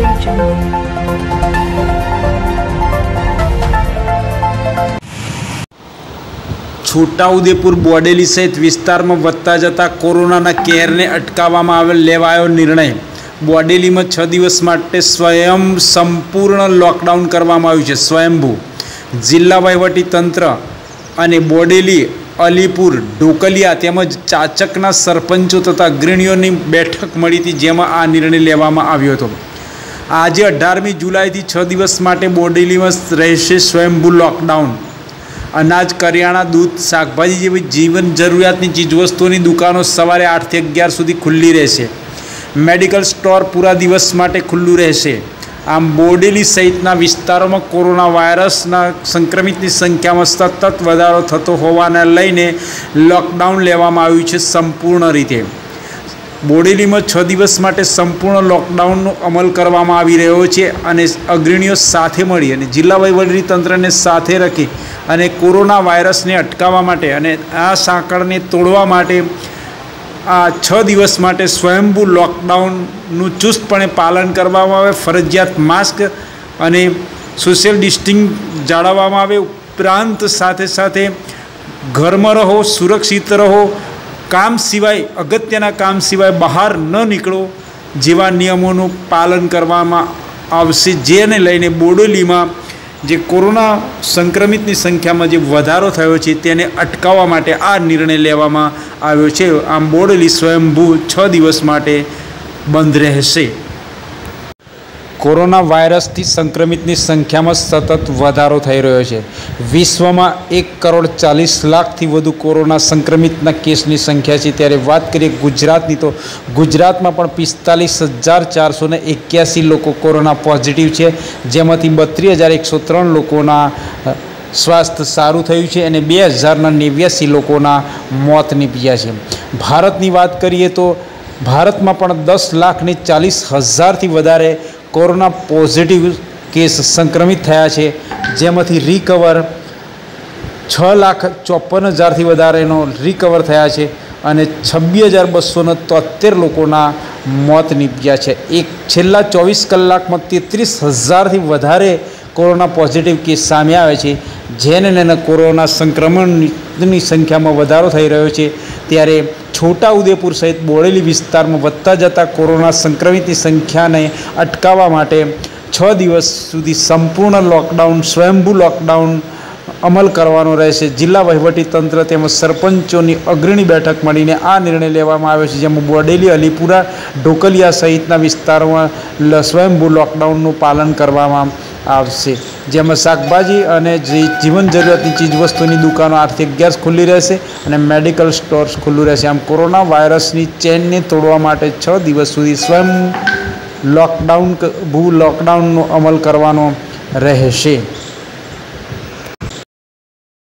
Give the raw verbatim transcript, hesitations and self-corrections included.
છોટાઉદેપુર બોડેલી સહિત વિસ્તારમાં વધતા જતા કોરોનાના કહેરને અટકાવવામાં આવેલ લેવાયો નિર્ણય। બોડેલીમાં છ દિવસ માટે સ્વયં સંપૂર્ણ લોકડાઉન કરવામાં આવ્યું છે। સ્વયંભૂ જિલ્લા વહીવટી તંત્ર અને બોડેલી, અલીપુર, ઢોકલિયા તેમજ ચાચકના સરપંચો તથા અગ્રણીઓની બેઠક મળી હતી, જેમાં આ નિર્ણય લેવામાં આવ્યો હતો। આજે અઢારમી જુલાઈથી છ દિવસ માટે બોડેલીમાં રહેશે સ્વયંભૂ લોકડાઉન। અનાજ, કરિયાણા, દૂધ, શાકભાજી જેવી જીવન જરૂરિયાતની ચીજવસ્તુઓની દુકાનો સવારે આઠથી અગિયાર સુધી ખુલ્લી રહેશે। મેડિકલ સ્ટોર પૂરા દિવસ માટે ખુલ્લું રહેશે। આમ બોડેલી સહિતના વિસ્તારોમાં કોરોના વાયરસના સંક્રમિતની સંખ્યામાં સતત વધારો થતો હોવાને લઈને લોકડાઉન લેવામાં આવ્યું છે સંપૂર્ણ રીતે। બોડેલીમાં છ દિવસ માટે સંપૂર્ણ લોકડાઉનનો અમલ કરવામાં આવી રહ્યો છે અને અગ્રણીઓ સાથે મળી અને જિલ્લા વહીવટી તંત્રને સાથે રાખી અને કોરોના વાયરસને અટકાવવા માટે અને આ સાંકળને તોડવા માટે આ છ દિવસ માટે સ્વયંભૂ લોકડાઉનનું ચુસ્તપણે પાલન કરવામાં આવે। ફરજિયાત માસ્ક અને સોશિયલ ડિસ્ટન્સિંગ જાળવવામાં આવે। ઉપરાંત સાથે સાથે ઘરમાં રહો, સુરક્ષિત રહો, કામ સિવાય અગત્યના કામ સિવાય બહાર ન નીકળો જેવા નિયમોનું પાલન કરવામાં આવશે। જેને લઈને બોડેલીમાં જે કોરોના સંક્રમિતની સંખ્યામાં જે વધારો થયો છે તેને અટકાવવા માટે આ નિર્ણય લેવામાં આવ્યો છે। આમ બોડેલી સ્વયંભૂ છ દિવસ માટે બંધ રહેશે। કોરોના વાયરસથી સંક્રમિતની સંખ્યામાં સતત વધારો થઈ રહ્યો છે। વિશ્વમાં એક કરોડ ચાલીસ લાખથી વધુ કોરોના સંક્રમિતના કેસની સંખ્યા છે। ત્યારે વાત કરીએ ગુજરાતની, તો ગુજરાતમાં પણ પિસ્તાલીસ હજાર ચારસો ને એક્યાસી લોકો કોરોના પોઝિટિવ છે, જેમાંથી બત્રીસ હજાર એકસો ત્રણ લોકોના સ્વાસ્થ્ય સારું થયું છે અને બે હજારના નેવ્યાસી લોકોના મોત નીપજ્યા છે। ભારતની વાત કરીએ તો ભારતમાં પણ દસ લાખ ને ચાલીસ હજારથી વધારે કોરોના પોઝિટિવ કેસ સંક્રમિત થયા છે, જેમાંથી રિકવર છ લાખ ચોપન હજારથી વધારેનો રિકવર થયા છે અને છવ્વીસ હજાર બસો ને તોતેર લોકોના મોત નીપજ્યા છે। એક છેલ્લા ચોવીસ કલાકમાં તેત્રીસ હજારથી વધારે કોરોના પોઝિટિવ કેસ સામે આવે છે, જેને લઈને કોરોના સંક્રમણની સંખ્યામાં વધારો થઈ રહ્યો છે। ત્યારે છોટાઉદેપુર સહિત બોડેલી વિસ્તારમાં વધતા જતા કોરોના સંક્રમિતની સંખ્યાને અટકાવવા માટે છ દિવસ સુધી સંપૂર્ણ લોકડાઉન, સ્વયંભૂ લોકડાઉન અમલ કરવાનો રહેશે। જિલ્લા વહીવટી તંત્ર તેમજ સરપંચોની અગ્રણી બેઠક મળીને આ નિર્ણય લેવામાં આવ્યો છે, જેમાં બોડેલી, અલીપુરા, ઢોકલિયા સહિતના વિસ્તારોમાં સ્વયંભૂ લોકડાઉનનું પાલન કરવામાં આવશે, જેમાં શાકભાજી અને જીવન જરૂરિયાતની ચીજવસ્તુની દુકાનો આઠથી અગિયાર ખુલ્લી રહેશે અને મેડિકલ સ્ટોર્સ ખુલ્લું રહેશે। આમ કોરોના વાયરસની ચેનને તોડવા માટે છ દિવસ સુધી સ્વયં લોકડાઉન ભૂ લોકડાઉનનો અમલ કરવાનો રહેશે।